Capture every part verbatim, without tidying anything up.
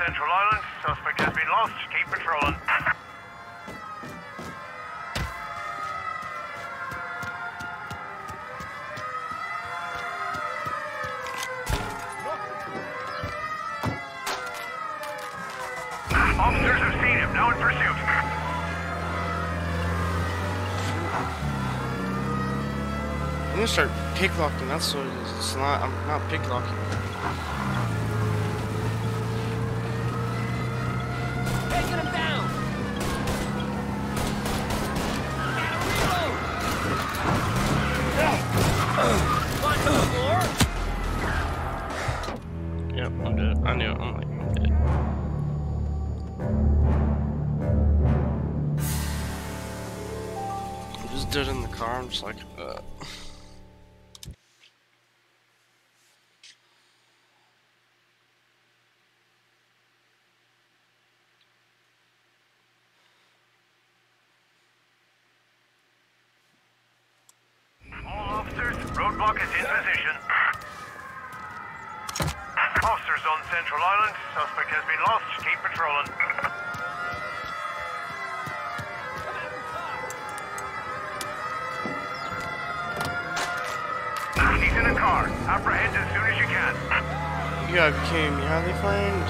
Central Island. Suspect has been lost. Keep patrolling. Officers have seen him. Now in pursuit. I'm gonna start picklocking. That's what it is. It's not. I'm not picklocking. Taking him down. Punch the floor. Yep, I'm dead. I knew it. I'm like, I'm dead. I'm just dead in the car. I'm just like, uh. All officers, roadblock is in position. Officers on Central Island. Suspect has been lost. Keep patrolling. He's in a car. Apprehend as soon as you can. You gotta be kidding me. How they find?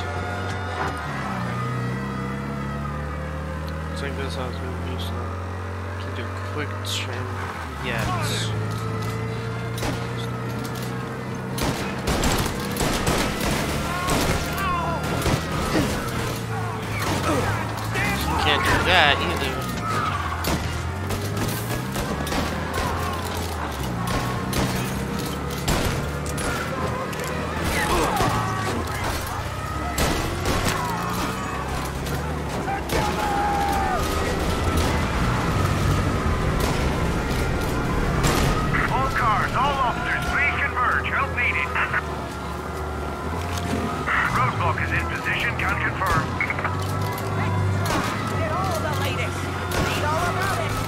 It's like this. I was gonna use them. Can do a quick trim. Yes. Can't do that either. All cars, all officers, please converge. Help needed. Roadblock is in position. Can confirm. Get all the latest. Read all about it.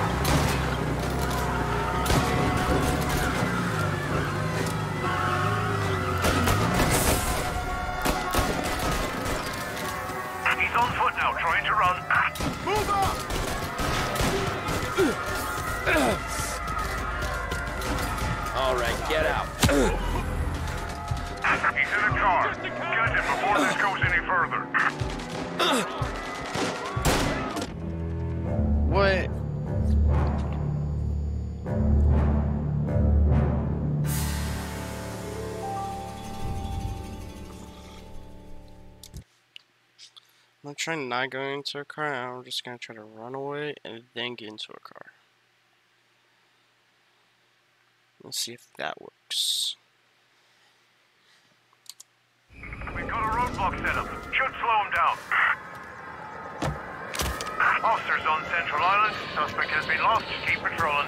He's on foot now, trying to run. Move up! All right, get out. He's in a car. Get him before this goes any further. What? I'm trying to not go into a car, and I'm just gonna try to run away and then get into a car. Let's see if that works. We've got a roadblock set up. Should slow him down. Officers on Central Island. Suspect has been lost. Keep patrolling.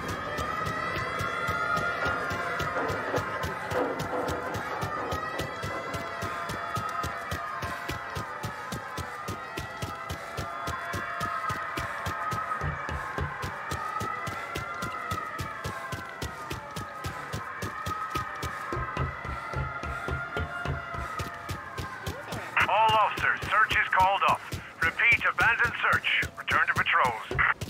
All officers, search is called off. Repeat, abandon search. Return to patrols.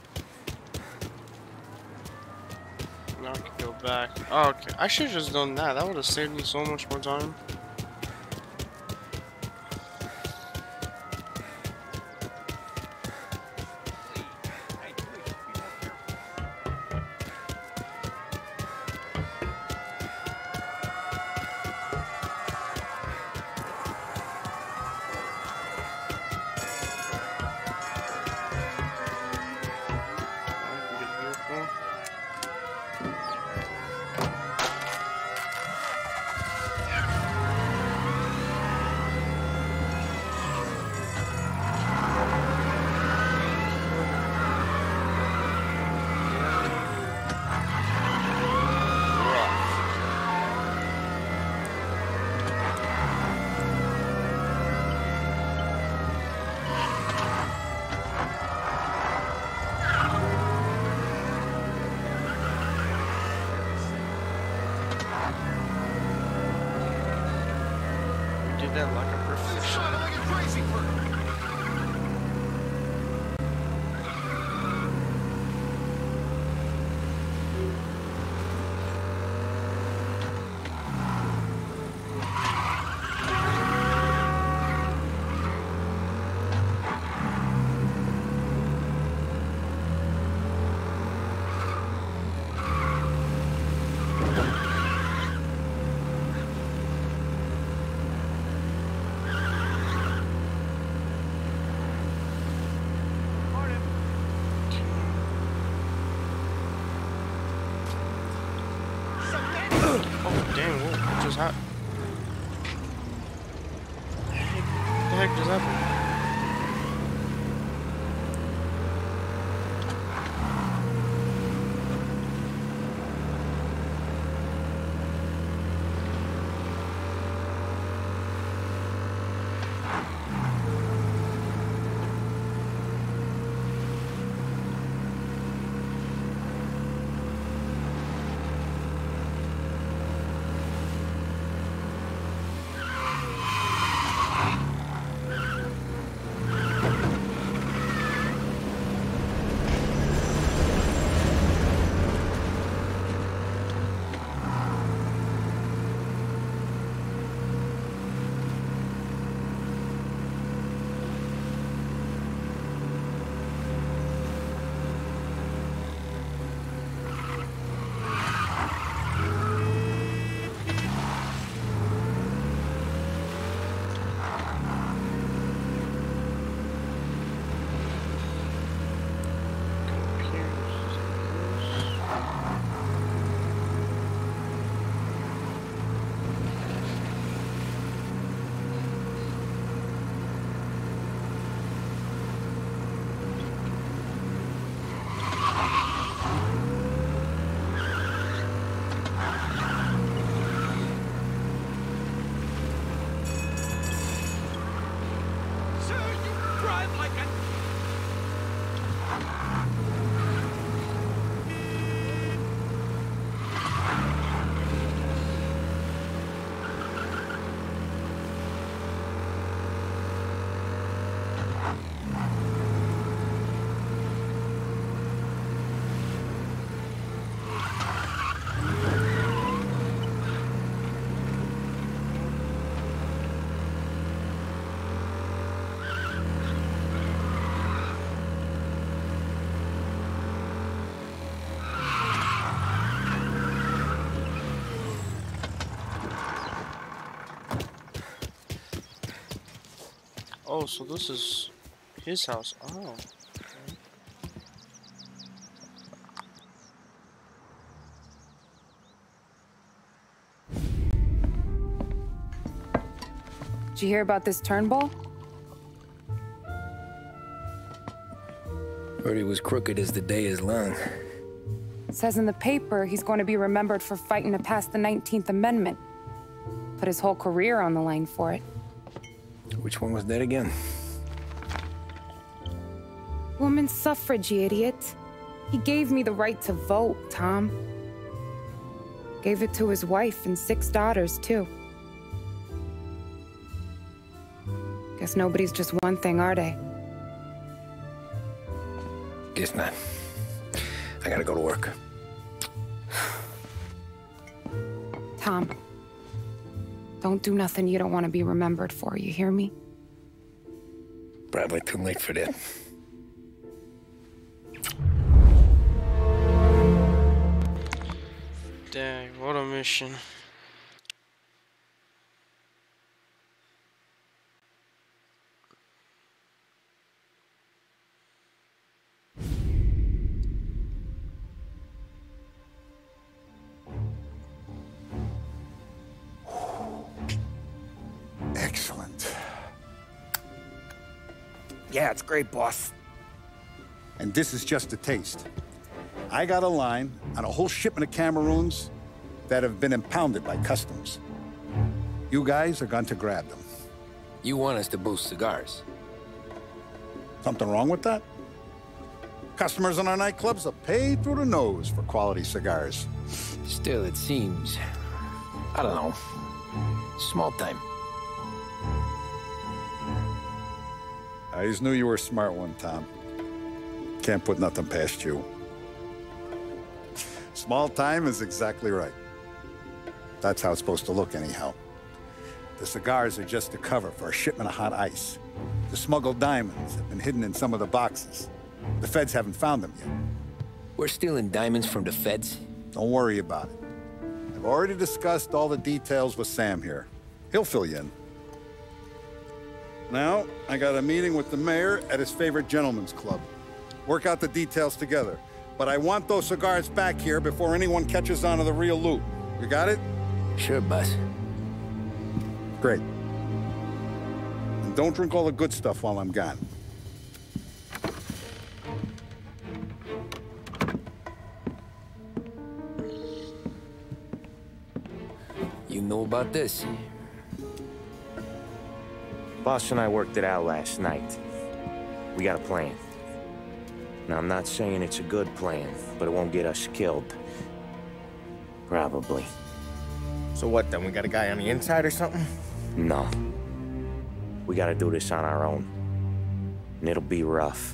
Now I can go back. Oh, okay. I should have just done that. That would have saved me so much more time. Did that like a professional. just happened? What the heck just happened? Oh, so this is his house. Oh. Did you hear about this Turnbull? Heard he was crooked as the day is long. It says in the paper he's going to be remembered for fighting to pass the nineteenth Amendment. Put his whole career on the line for it. Which one was that again? Women's suffrage, you idiot. He gave me the right to vote, Tom. Gave it to his wife and six daughters, too. Guess nobody's just one thing, are they? Guess not. I gotta go to work. Tom, don't do nothing you don't want to be remembered for, you hear me? Probably too late for that. Dang, what a mission. Excellent. Yeah, it's great, boss. And this is just a taste. I got a line on a whole shipment of Cameroons that have been impounded by customs. You guys are going to grab them. You want us to boost cigars? Something wrong with that? Customers in our nightclubs are paid through the nose for quality cigars. Still, it seems... I don't know. Small time. I always knew you were a smart one, Tom. Can't put nothing past you. Small time is exactly right. That's how it's supposed to look, anyhow. The cigars are just a cover for a shipment of hot ice. The smuggled diamonds have been hidden in some of the boxes. The feds haven't found them yet. We're stealing diamonds from the feds? Don't worry about it. I've already discussed all the details with Sam here. He'll fill you in. Now, I got a meeting with the mayor at his favorite gentleman's club. Work out the details together. But I want those cigars back here before anyone catches on to the real loot. You got it? Sure, boss. Great. And don't drink all the good stuff while I'm gone. You know about this? Boss and I worked it out last night. We got a plan. Now, I'm not saying it's a good plan, but it won't get us killed. Probably. So what then? We got a guy on the inside or something? No. We gotta do this on our own. And it'll be rough.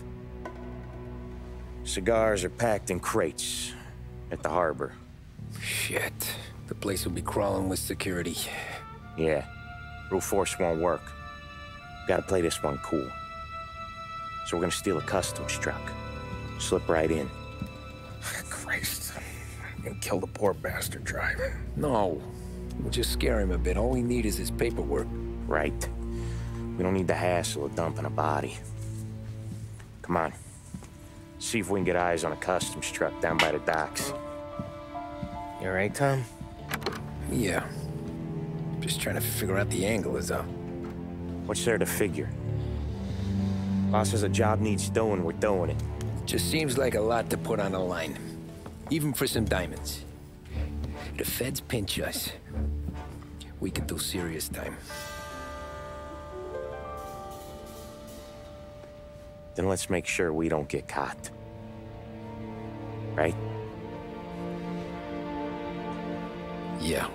Cigars are packed in crates at the harbor. Shit. The place will be crawling with security. Yeah. Brute force won't work. Gotta play this one cool. So we're gonna steal a customs truck. Slip right in. Christ. And kill the poor bastard driver. No. We'll just scare him a bit. All we need is his paperwork. Right. We don't need the hassle of dumping a body. Come on. See if we can get eyes on a customs truck down by the docks. You alright, Tom? Yeah. Just trying to figure out the angle is up. What's there to figure? Boss says a job needs doing, we're doing it. Just seems like a lot to put on the line. Even for some diamonds. If the feds pinch us, we could do serious time. Then let's make sure we don't get caught. Right? Yeah.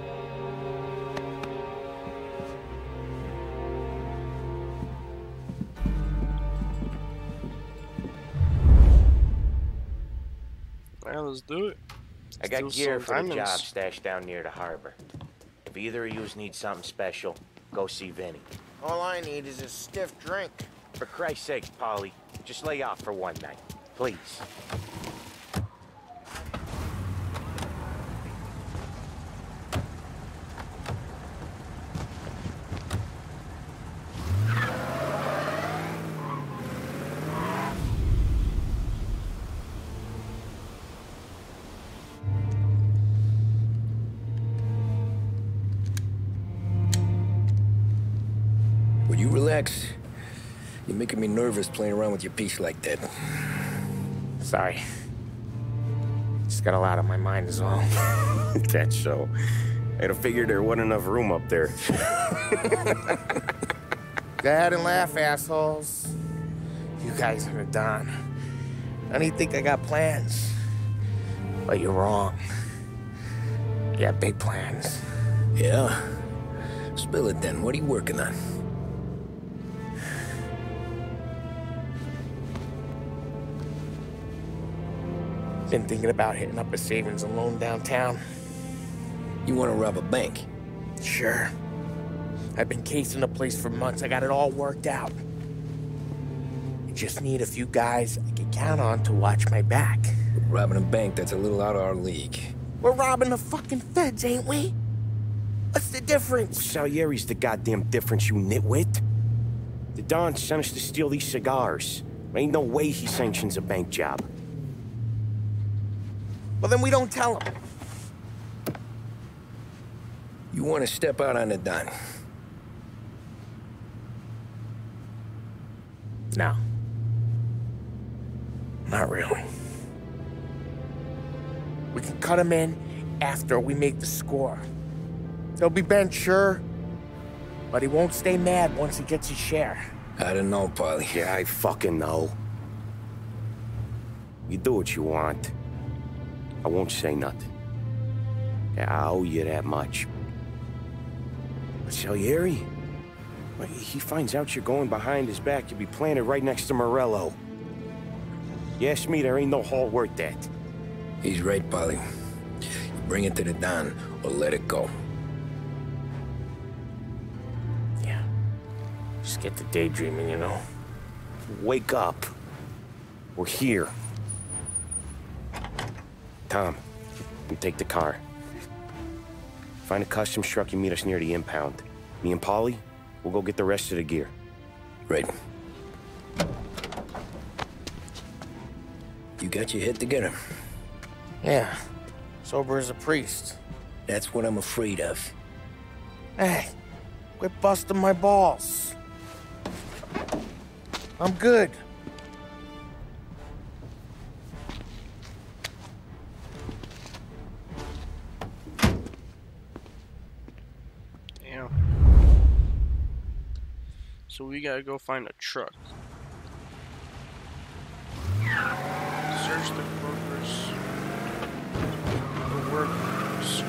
Well, let's do it. I got Steal gear some for the diamonds. job stashed down near the harbor. If either of yous need something special, go see Vinny. All I need is a stiff drink. For Christ's sakes, Polly, just lay off for one night, please. Will you relax? You're making me nervous playing around with your piece like that. Sorry. Just got a lot on my mind is all. That's so. I'd have figured there wasn't enough room up there. Go ahead and laugh, assholes. You guys are done. I don't think I got plans. But you're wrong. I got big plans. Yeah? Spill it then. What are you working on? Been thinking about hitting up a savings and loan downtown. You want to rob a bank? Sure. I've been casing the place for months. I got it all worked out. I just need a few guys I can count on to watch my back. Robbing a bank, that's a little out of our league. We're robbing the fucking feds, ain't we? What's the difference? Salieri's the goddamn difference, you nitwit. The Don sent us to steal these cigars. Ain't no way he sanctions a bank job. Well, then we don't tell them. You want to step out on the Don? No. Not really. We can cut him in after we make the score. He'll be bent, sure, but he won't stay mad once he gets his share. I don't know, Polly. Yeah, I fucking know. You do what you want. I won't say nothing. Yeah, I owe you that much. But Salieri, well, he finds out you're going behind his back, you'll be planted right next to Morello. You ask me, there ain't no haul worth that. He's right, Polly. You bring it to the Don or let it go. Yeah. Just get to daydreaming, you know? Wake up. We're here. Tom, you take the car. Find a customs truck and meet us near the impound. Me and Polly, we'll go get the rest of the gear. Right. You got your head together. Yeah. Sober as a priest. That's what I'm afraid of. Hey, Quit busting my balls. I'm good. Damn. So we gotta go find a truck. Search the workers. The workers.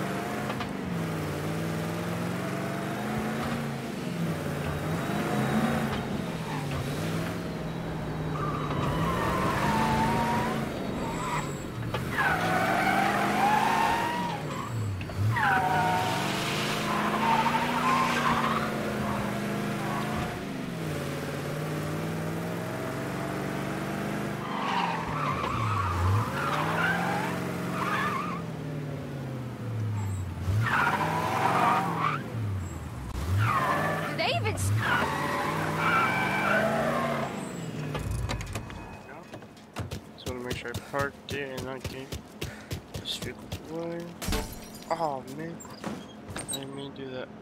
I parked it and not get this vehicle away. Oh man, I didn't mean to do that.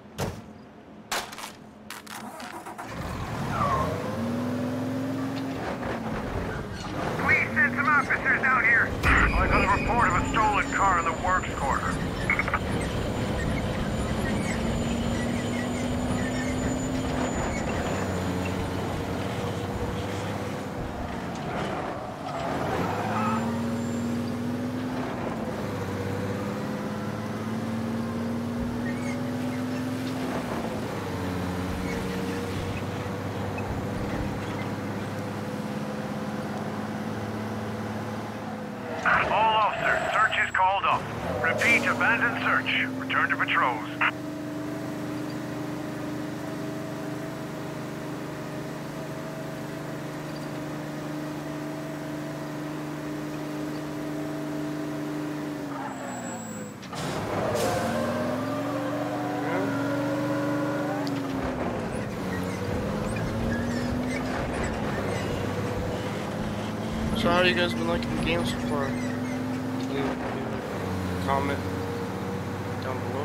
Please send some officers down here. I got a report of a stolen car in the works quarter. All officers, search is called off. Repeat, abandon search. Return to patrols. So how you guys been liking the game so far? Leave, leave a comment down below.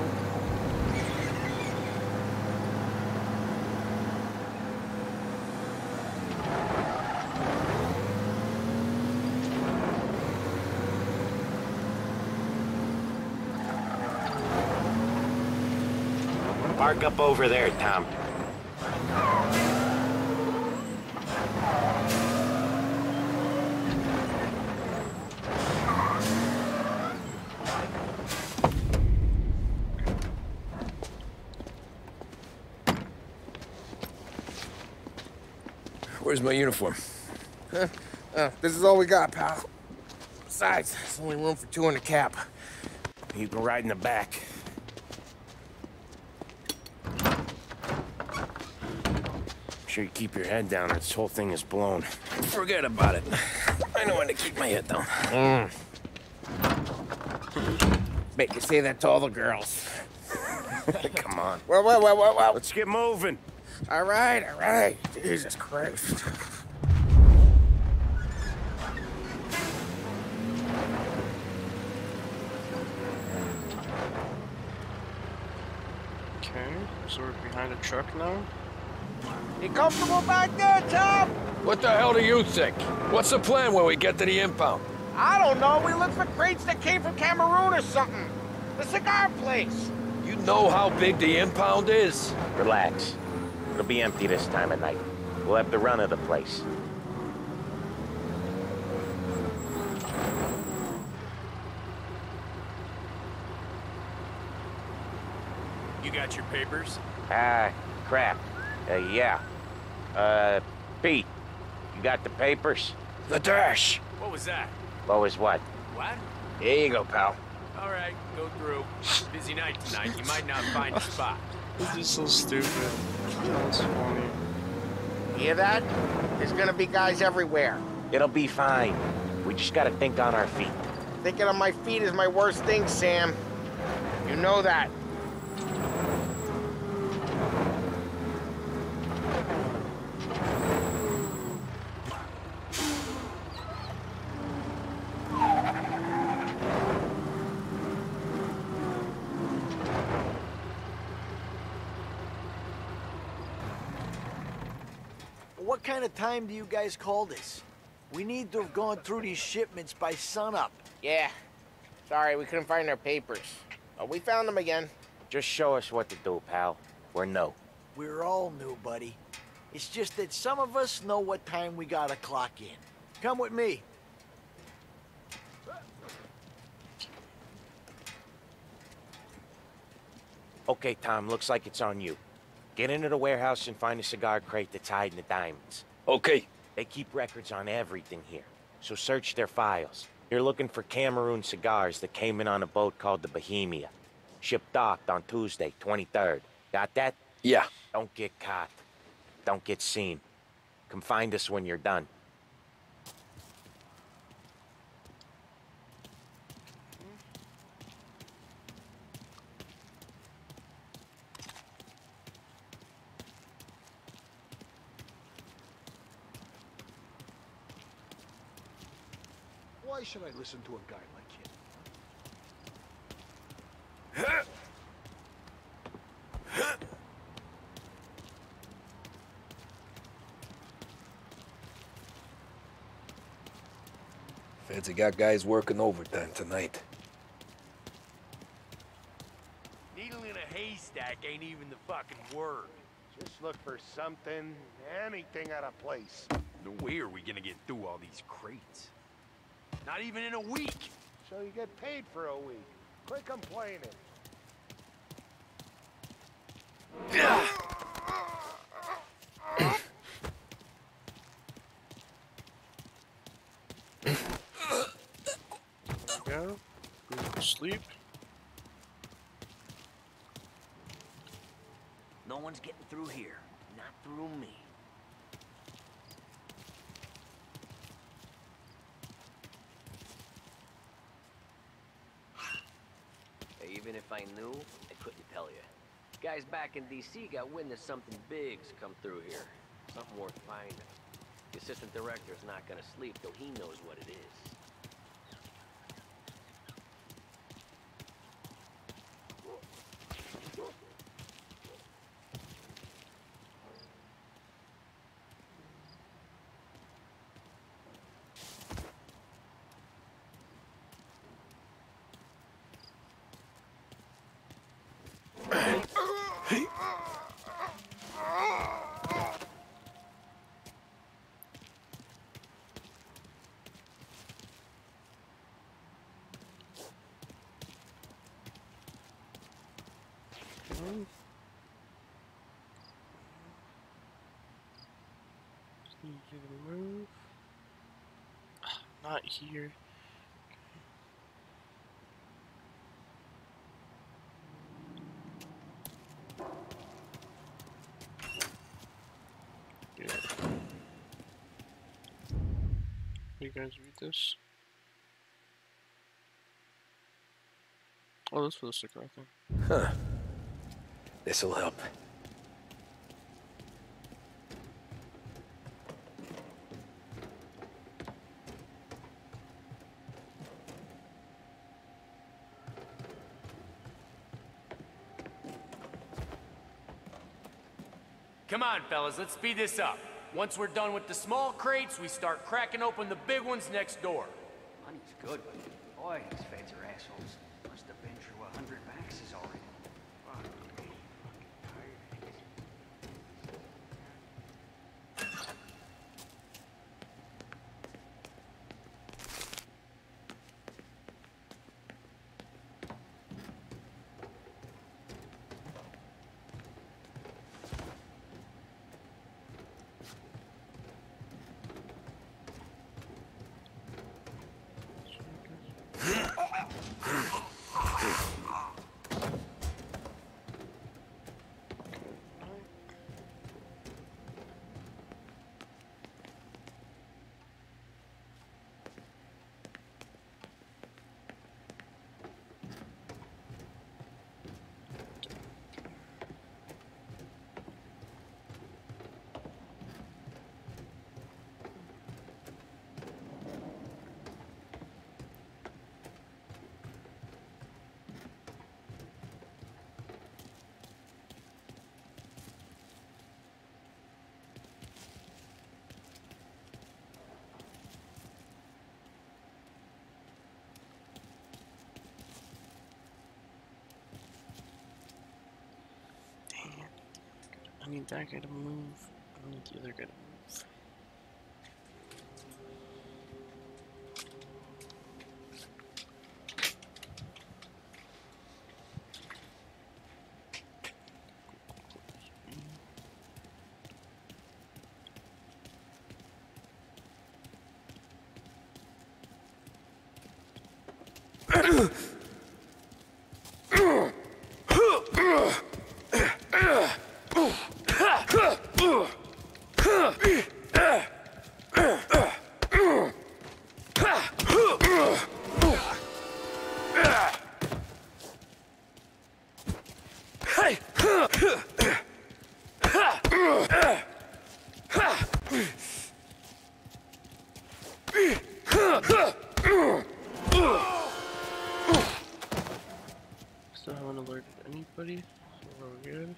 Park up over there, Tom. Where's my uniform? Huh? Uh, this is all we got, pal. Besides, there's only room for two in the cab. You can ride in the back. Make sure you keep your head down or this whole thing is blown. Forget about it. I know when to keep my head down. Mm. Bet you say that to all the girls. Come on. Well, well, well, well, well. Let's get moving. All right, all right. Jesus Christ. Okay, so we're behind a truck now. You comfortable back there, Tom? What the hell do you think? What's the plan when we get to the impound? I don't know. We look for crates that came from Cameroon or something. The cigar place. You know how big the impound is? Relax. It'll be empty this time of night. We'll have the run of the place. You got your papers? Ah, crap. Uh, yeah. Uh, Pete, you got the papers? The dash. What was that? What was what? What? Here you go, pal. All right, go through. Busy night tonight. You might not find a spot. This is so stupid. That's funny. Hear that? There's gonna be guys everywhere. It'll be fine. We just gotta think on our feet. Thinking on my feet is my worst thing, Sam. You know that. what kind of time do you guys call this? We need to have gone through these shipments by sunup. Yeah. Sorry, we couldn't find our papers. But we found them again. Just show us what to do, pal. We're no. We're all new, buddy. It's just that some of us know what time we gotta clock in. Come with me. Okay, Tom, looks like it's on you. Get into the warehouse and find a cigar crate that's hiding the diamonds. Okay. They keep records on everything here, so search their files. You're looking for Cameroon cigars that came in on a boat called the Bohemia. Ship docked on Tuesday, twenty-third. Got that? Yeah. Don't get caught. Don't get seen. Come find us when you're done. Why should I listen to a guy like him? Feds have got guys working overtime tonight. Needle in a haystack ain't even the fucking word. Just look for something, anything out of place. No way are we gonna get through all these crates. Not even in a week. So you get paid for a week. Quit complaining. Yeah. Go to sleep. No one's getting through here. Not through me. Even if I knew, I couldn't tell you. Guys back in D C got wind that something big's come through here. Something worth finding. The assistant director's not gonna sleep till he knows what it is. Move. Not here. Yeah. You guys read this? Oh, that's for the cigar thing. Huh. This'll help. Come on, fellas, let's speed this up. Once we're done with the small crates, we start cracking open the big ones next door. Money's good, but boy, these feds are assholes. Must have been through a hundred maxes already. Fuck me. Fucking tired. I need that guy to move. I need the other guy to move. Still haven't alerted anybody, so we're good.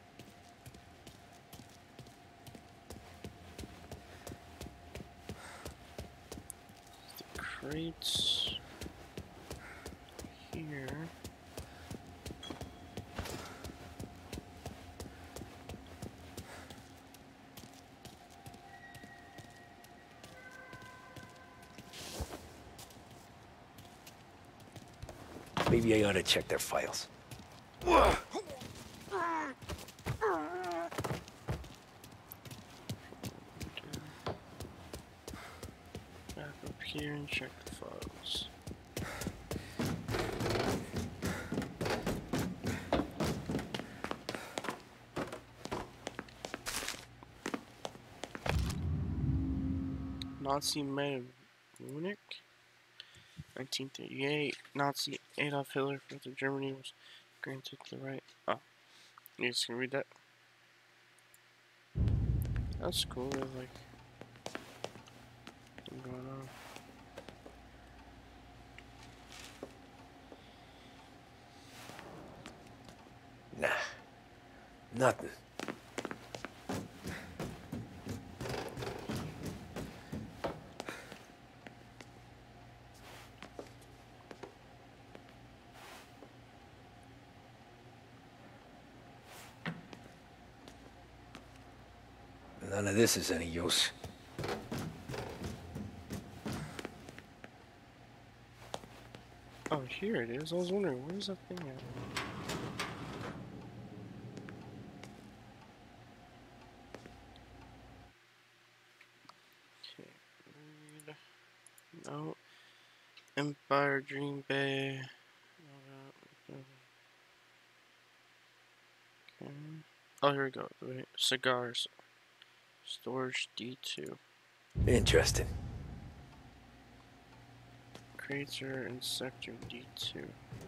The crates here. Maybe I ought to check their files. Back up here and check the files. Nazi men of Munich. nineteen thirty-eight, Nazi Adolf Hitler from Germany was granted the right. Oh, you guys can read that. That's cool. There's like something going on. Nah, nothing. None of this is any use. Oh, here it is. I was wondering, where's that thing at? Okay, read. No. Empire, Dream Bay. Okay. Oh, here we go. Wait. Cigars. Storage D two. Interesting. Crates are in sector D two.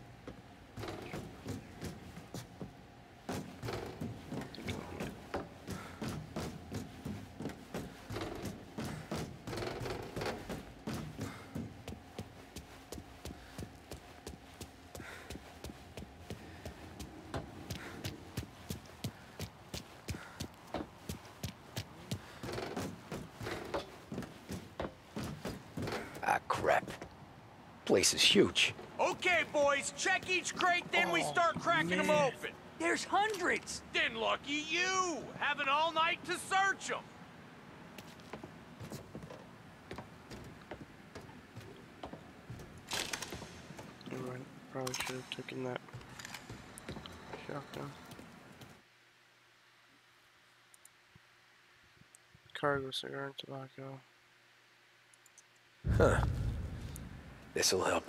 Ah, crap. Place is huge. Okay, boys, check each crate, then Oh, we start cracking them man. open. There's hundreds. Then lucky you, having all night to search them. Alright, probably should have taken that shotgun. Cargo, cigar, and tobacco. Huh. This'll help.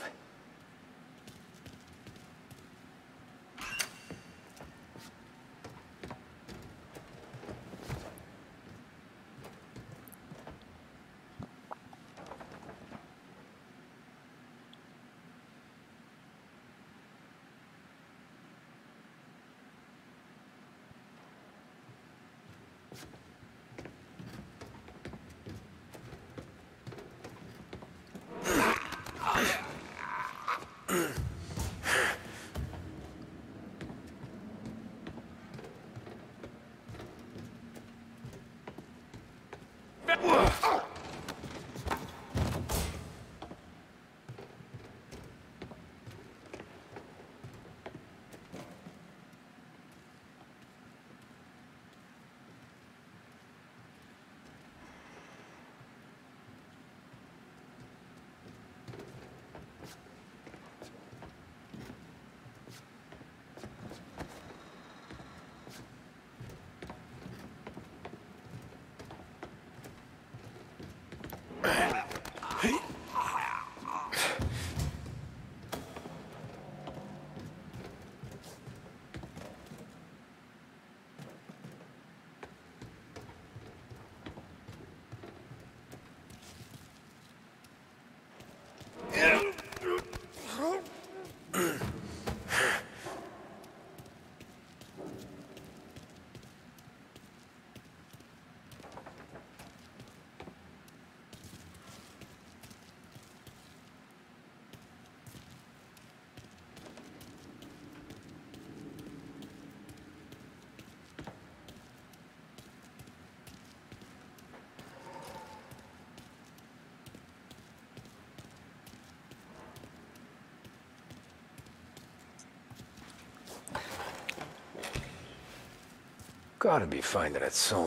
Gotta be finding it soon.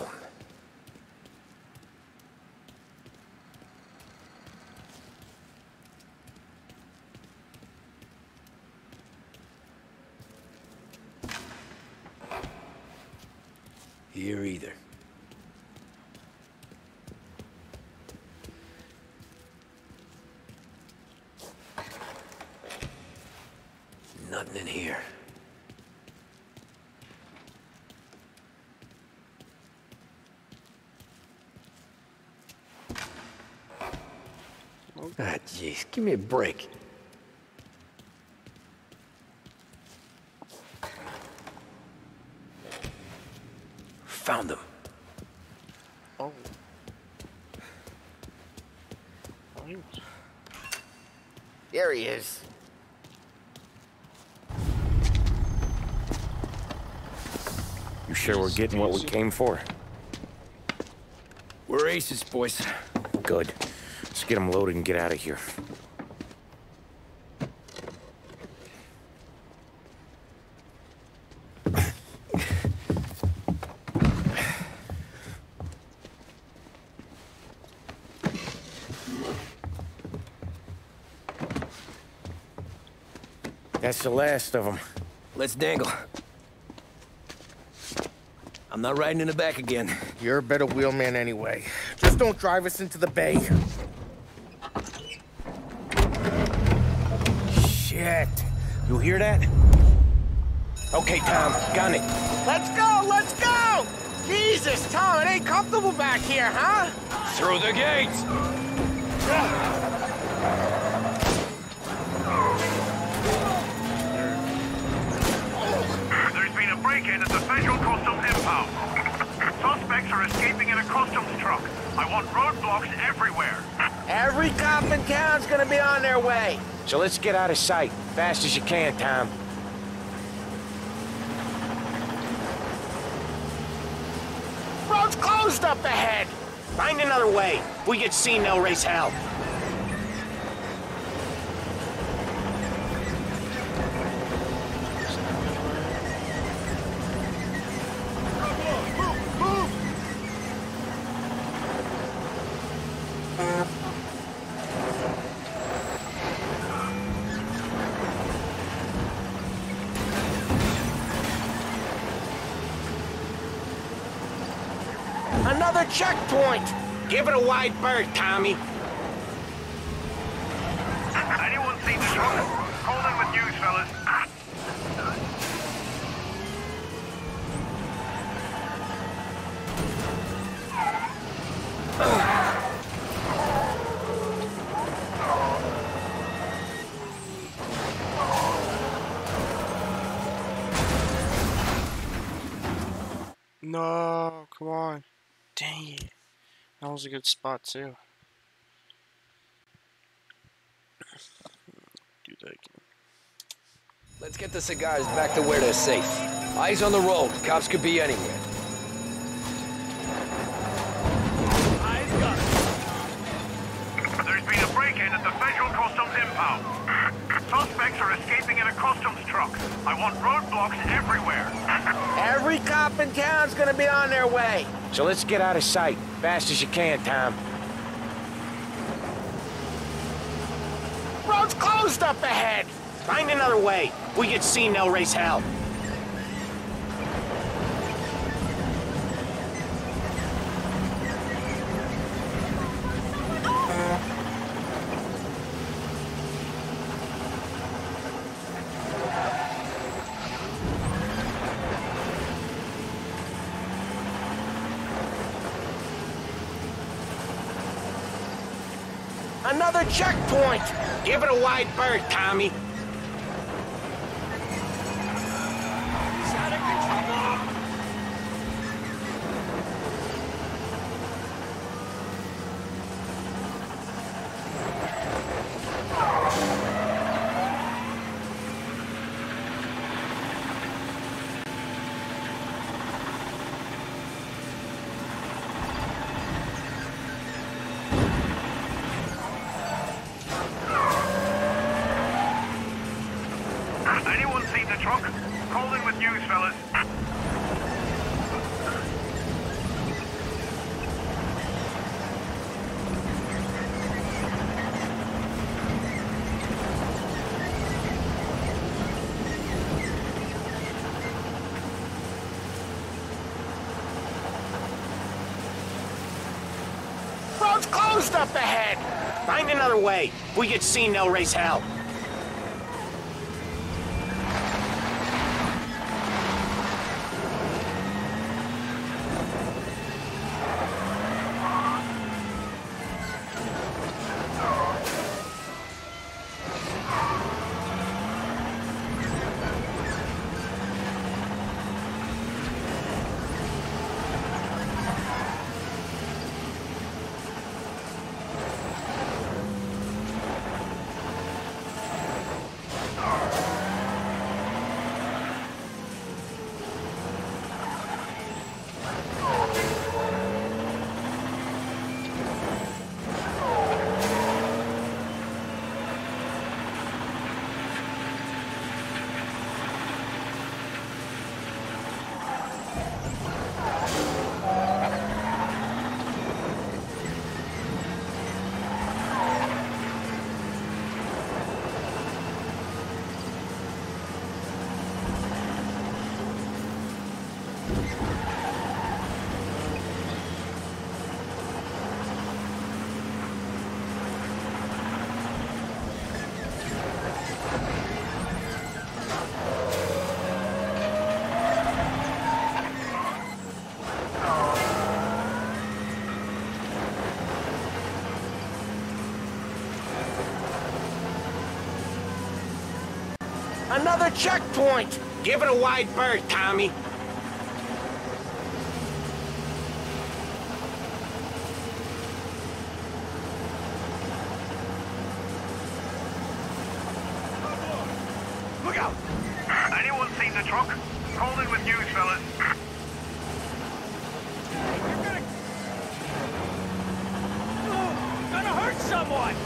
Here either. Nothing in here. Ah, jeez, give me a break. Found him. Oh. There he is. You sure we're getting what we came for? We're aces, boys. Good. Let's get them loaded and get out of here. That's the last of them. Let's dangle. I'm not riding in the back again. You're a better wheelman anyway. Just don't drive us into the bay. Shit. You hear that? Okay, Tom, gun it. Let's go, let's go! Jesus, Tom, it ain't comfortable back here, huh? Through the gates! There's been a break-in at the Federal Customs impound. Suspects are escaping in a customs truck. I want roadblocks everywhere. Every cop in town's gonna be on their way. So let's get out of sight, fast as you can, Tom. Road's closed up ahead. Find another way. If we get seen, they'll raise hell. Another checkpoint! Give it a wide berth, Tommy. Anyone seen the truck? Call in with news, fellas. No, come on. Dang it. That was a good spot, too. Do that again. Let's get the cigars back to where they're safe. Eyes on the road. Cops could be anywhere. There's been a break-in at the Federal Customs impound. Suspects are escaping in a customs truck. I want roadblocks everywhere. Every cop in town's gonna be on their way. So let's get out of sight, fast as you can, Tom. Road's closed up ahead. Find another way. If we get seen, they'll raise hell. Another checkpoint! Give it a wide berth, Tommy. He's out of control! Anyone seen the truck? Call in with news, fellas. Road's closed up ahead. Find another way. If we get seen, they'll raise hell. Another checkpoint! Give it a wide berth, Tommy. Look out! Anyone seen the truck? Call in with news, fellas. You're gonna... Oh, gonna hurt someone!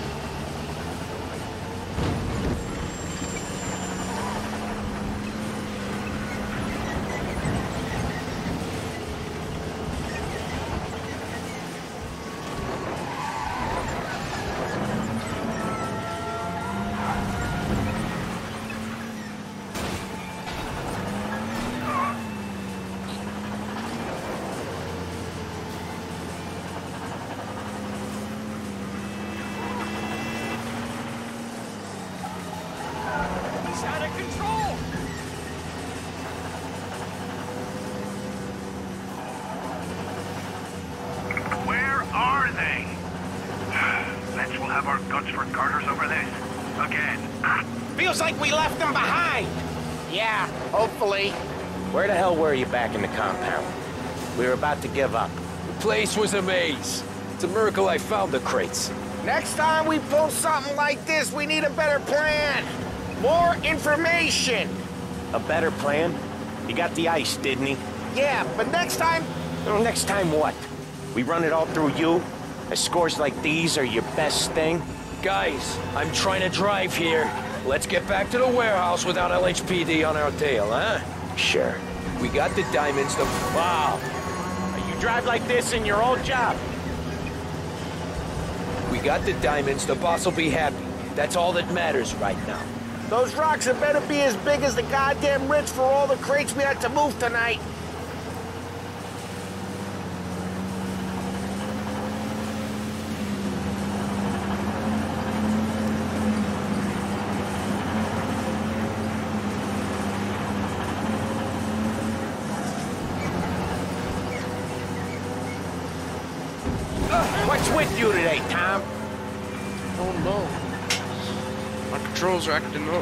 He's out of control! Where are they? Let's we'll have our guts for garters over this. Again. Feels like we left them behind. Yeah, hopefully. Where the hell were you back in the compound? We were about to give up. The place was a maze. It's a miracle I found the crates. Next time we pull something like this, we need a better plan. More information. A better plan? He got the ice, didn't he? Yeah, but next time... Well, next time what? We run it all through you? Scores like these are your best thing? Guys, I'm trying to drive here. Let's get back to the warehouse without L H P D on our tail, huh? Sure. We got the diamonds, the... Wow. You drive like this in your old job? We got the diamonds, the boss will be happy. That's all that matters right now. Those rocks had better be as big as the goddamn ridge for all the crates we had to move tonight. What's with you today, Tom? don't know. My controls are acting up.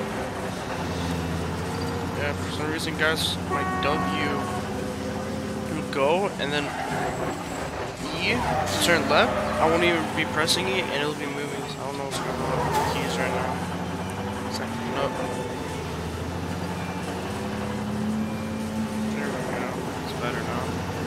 Yeah, for some reason, guys, my W can go, and then E to turn left, I won't even be pressing it, and it'll be moving. So I don't know what's going on with the keys right now. It's acting up. There we go. It's better now.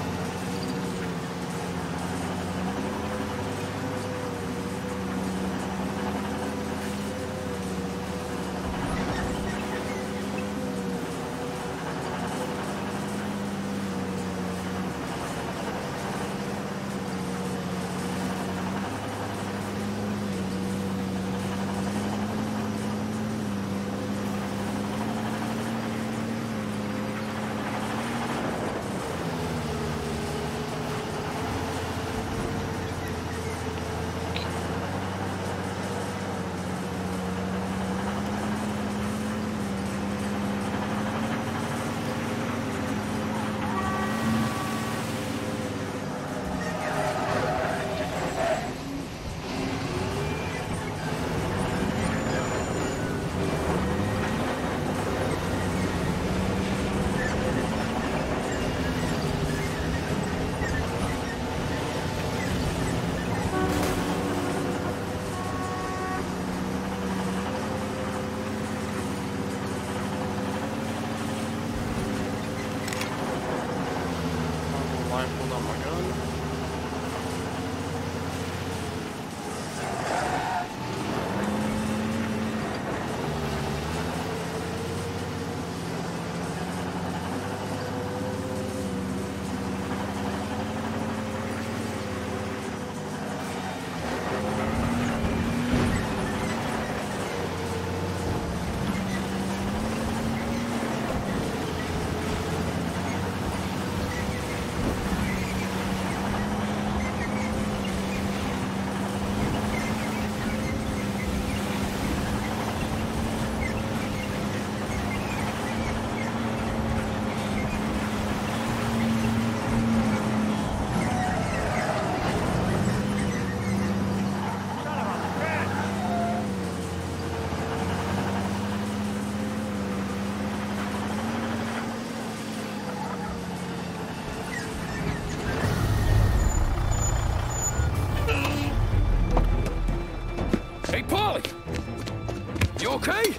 Okay?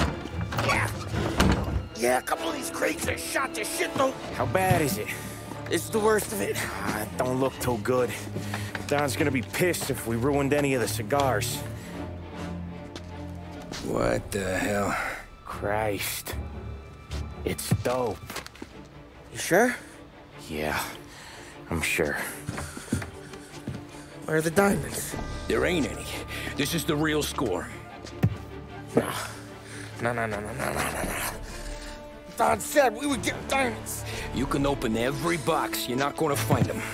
Yeah. Yeah, a couple of these crates are shot to shit, though. How bad is it? It's the worst of it. Ah, it don't look too good. Don's gonna be pissed if we ruined any of the cigars. What the hell? Christ. It's dope. You sure? Yeah, I'm sure. Where are the diamonds? There ain't any. This is the real score. No. No, no, no, no, no, no, no, no. Don said we would get diamonds. You can open every box. You're not gonna find them.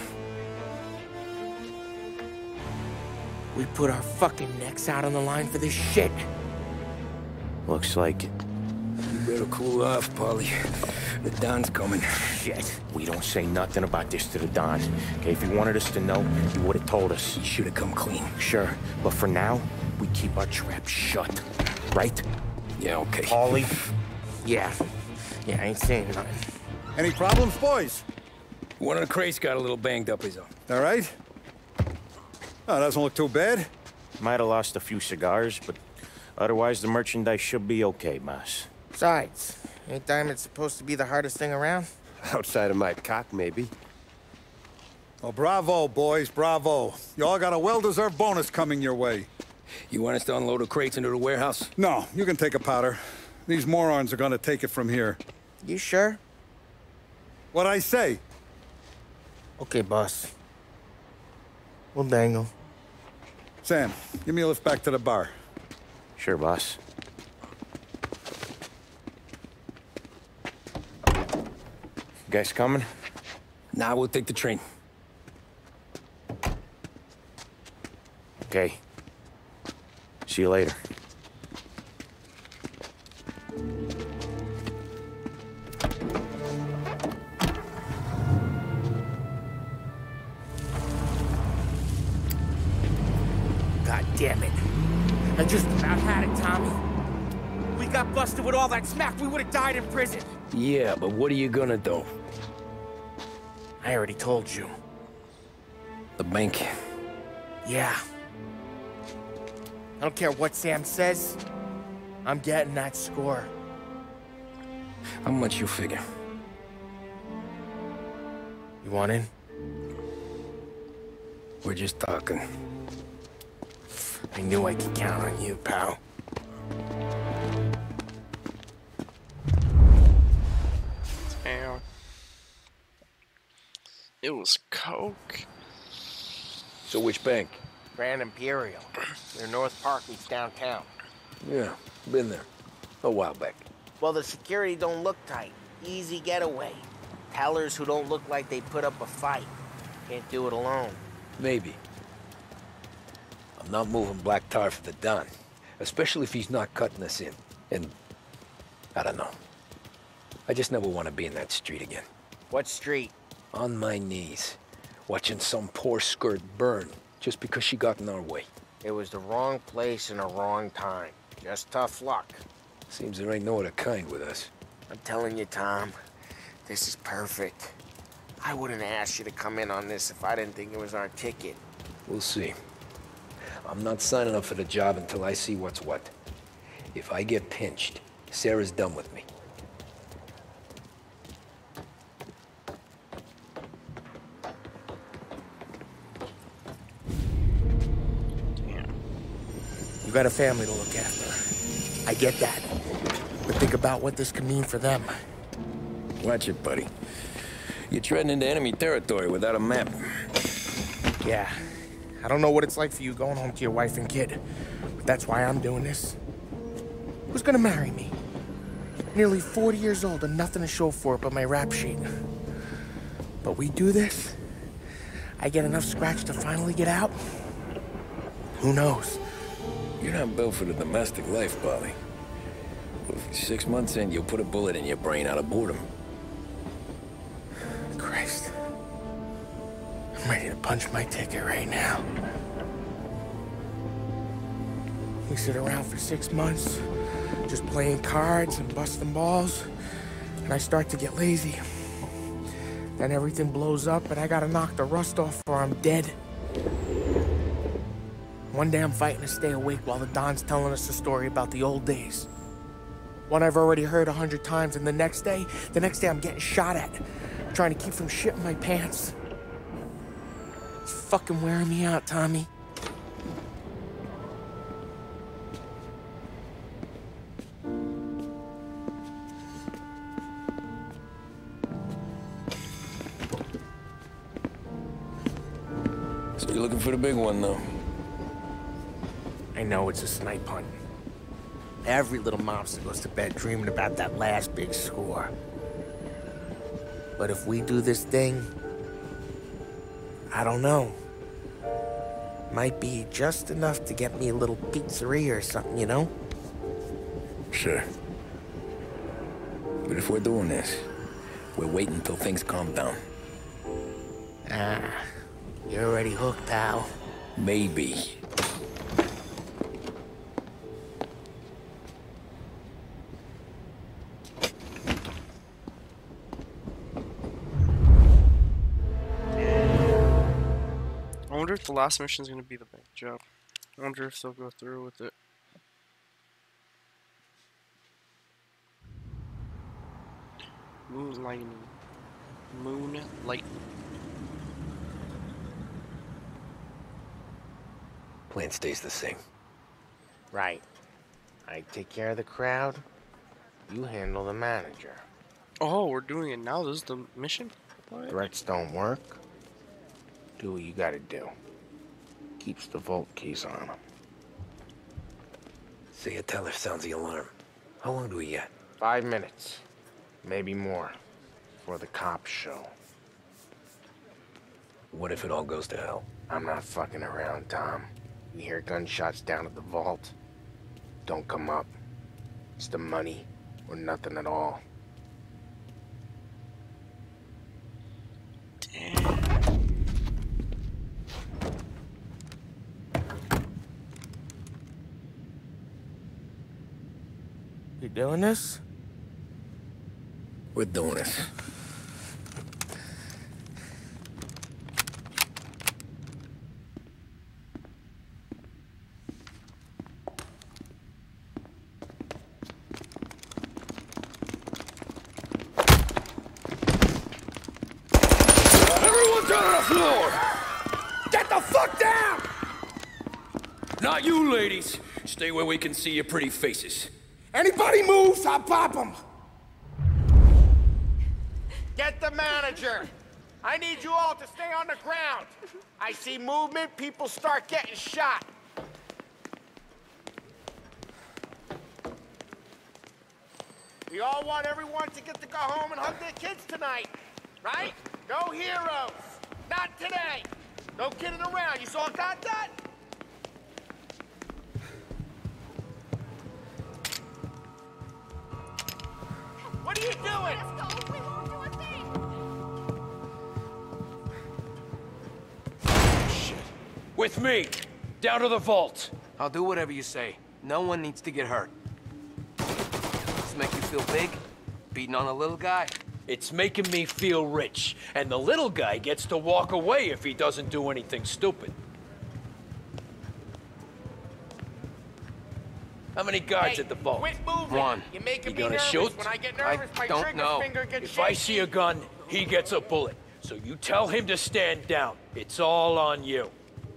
We put our fucking necks out on the line for this shit. Looks like it. You better cool off, Paulie. The Don's coming. Shit. We don't say nothing about this to the Don. Okay, if he wanted us to know, he would have told us. He should have come clean. Sure, but for now, we keep our trap shut. Right? Yeah, okay. Paulie? Yeah. Yeah, I ain't saying nothing. Any problems, boys? One of the crates got a little banged up, is all. All right? Oh, doesn't look too bad. Might have lost a few cigars, but otherwise the merchandise should be okay, boss. Besides, ain't diamonds supposed to be the hardest thing around? Outside of my cock, maybe. Well, bravo, boys, bravo. You all got a well-deserved bonus coming your way. You want us to unload the crates into the warehouse? No, you can take a powder. These morons are gonna take it from here. You sure? What'd I say? Okay, boss. We'll dangle. Sam, give me a lift back to the bar. Sure, boss. You guys coming? Nah, we'll take the train. Okay. See you later. God damn it. I just about had it, Tommy. We got busted with all that smack, we would have died in prison. Yeah, but what are you gonna do? I already told you. The bank? Yeah. I don't care what Sam says. I'm getting that score. How much you figure? You want in? We're just talking. I knew I could count on you, pal. Damn. It was coke. So which bank? Grand Imperial. Near North Park meets downtown. Yeah, been there. A while back. Well, the security don't look tight. Easy getaway. Tellers who don't look like they put up a fight. Can't do it alone. Maybe. I'm not moving black tar for the Don. Especially if he's not cutting us in. And... I don't know. I just never want to be in that street again. What street? On my knees. Watching some poor skirt burn. Just because she got in our way. It was the wrong place and the wrong time. Just tough luck. Seems there ain't no other kind with us. I'm telling you, Tom. This is perfect. I wouldn't ask you to come in on this if I didn't think it was our ticket. We'll see. I'm not signing up for the job until I see what's what. If I get pinched, Sarah's done with me. You got a family to look after. I get that. But think about what this could mean for them. Watch it, buddy. You're treading into enemy territory without a map. Yeah. I don't know what it's like for you going home to your wife and kid. But that's why I'm doing this. Who's gonna marry me? Nearly forty years old and nothing to show for it but my rap sheet. But we do this, I get enough scratch to finally get out? Who knows? You're not built for the domestic life, Polly. Six months in, you'll put a bullet in your brain out of boredom. Christ. I'm ready to punch my ticket right now. We sit around for six months, just playing cards and busting balls, and I start to get lazy. Then everything blows up, and I gotta knock the rust off or I'm dead. One day I'm fighting to stay awake while the Don's telling us a story about the old days. One I've already heard a hundred times, and the next day, the next day I'm getting shot at, trying to keep from shitting my pants. It's fucking wearing me out, Tommy. So you're looking for the big one, though? I know it's a snipe hunt. Every little mobster goes to bed dreaming about that last big score. But if we do this thing, I don't know. Might be just enough to get me a little pizzeria or something, you know? Sure. But if we're doing this, we're waiting until things calm down. Ah, you're already hooked, pal. Maybe. I wonder if the last mission is going to be the bank job. I wonder if they'll go through with it. Moonlighting. Moonlight. Plan stays the same. Right. I take care of the crowd. You handle the manager. Oh, we're doing it now? This is the mission? What? Threats don't work. Do what you gotta do. Keeps the vault keys on him. Say a teller sounds the alarm. How long do we get? Five minutes. Maybe more. Before the cops show. What if it all goes to hell? I'm not fucking around, Tom. You hear gunshots down at the vault? Don't come up. It's the money or nothing at all. Damn. You doing this? We're doing this. Everyone down on the floor! Get the fuck down! Not you, ladies. Stay where we can see your pretty faces. Anybody moves, I'll pop them. Get the manager! I need you all to stay on the ground. I see movement, people start getting shot. We all want everyone to get to go home and hug their kids tonight, right? No heroes. Not today. No kidding around. You all got that? What are you doing? Let's go. We won't do a thing. Shit. With me. Down to the vault. I'll do whatever you say. No one needs to get hurt. Does this make you feel big? Beating on a little guy? It's making me feel rich. And the little guy gets to walk away if he doesn't do anything stupid. How many guards Hey, at the vault? quit moving. One. You're making You me gonna nervous. shoot? When I get nervous, my don't trigger know. finger gets If I shaky. see a gun, he gets a bullet. So you tell him to stand down. It's all on you.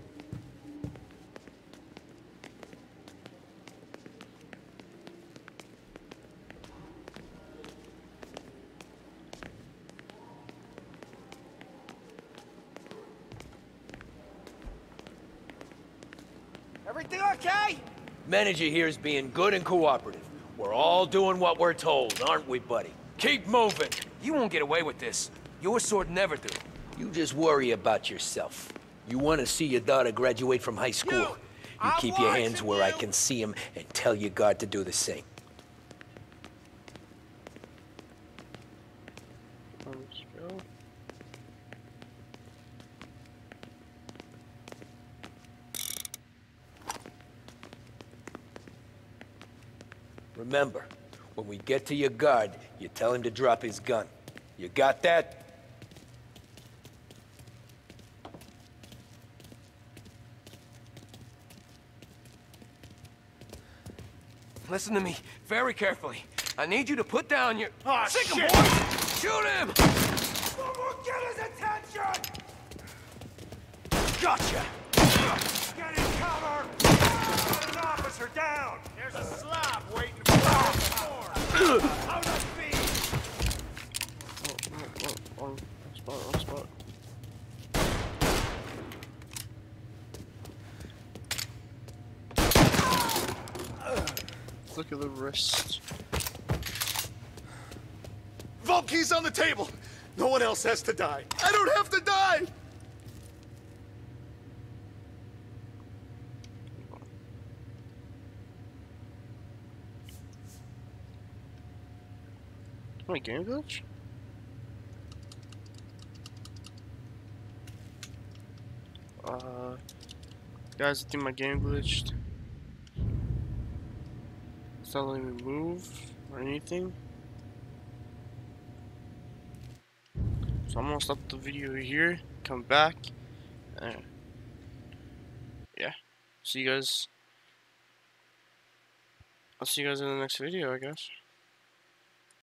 Everything okay? Manager here is being good and cooperative. We're all doing what we're told, aren't we, buddy? Keep moving. You won't get away with this. Your sword never do. You just worry about yourself. You want to see your daughter graduate from high school. You, you keep your hands where you. I can see them and tell your guard to do the same. Let's go. Remember, when we get to your guard, you tell him to drop his gun. You got that? Listen to me very carefully. I need you to put down your... Oh, Sick shit! boy! Shoot him! Someone get his attention! Gotcha! Get in cover! Got an officer down! There's a slab waiting for the floor! Out of speed! Oh, oh, oh, wrong spot, wrong spot. Look at the wrist. Vault key's on the table! No one else has to die. I don't have to die! My game glitch? Uh, guys, I think my game glitched. It's not letting me move or anything. So I'm gonna stop the video here, come back, and yeah, see you guys. I'll see you guys in the next video, I guess.